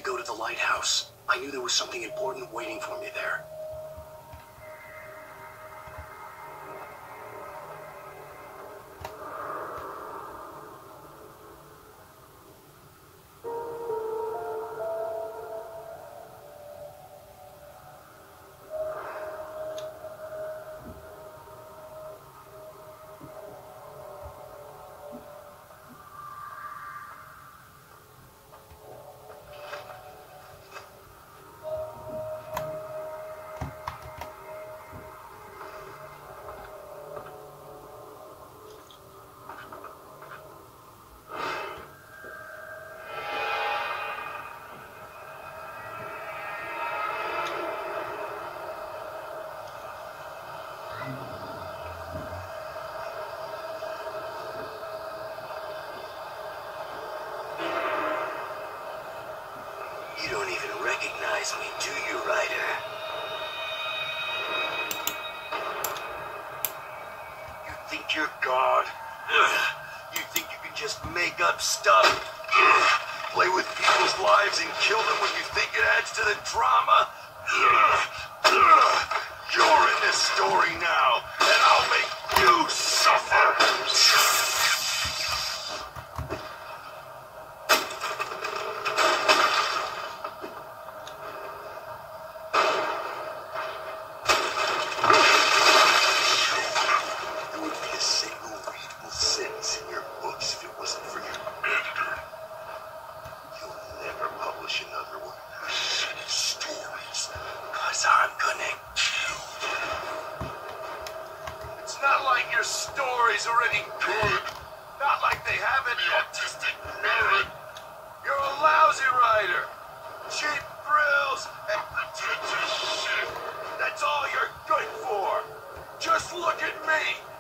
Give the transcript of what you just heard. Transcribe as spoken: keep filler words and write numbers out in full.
go to the lighthouse. I knew there was something important waiting for me there. You don't even recognize me, do you, Ryder? You think you're God? Ugh. You think you can just make up stuff? Ugh. Play with people's lives and kill them when you think it adds to the drama? Ugh. Ugh. You're in this story now, and I'll make you suffer! I'm gonna kill you. It's not like your stories are any good. Not like they have any artistic merit. You're a lousy writer. Cheap thrills and pretentious shit. That's all you're good for. Just look at me.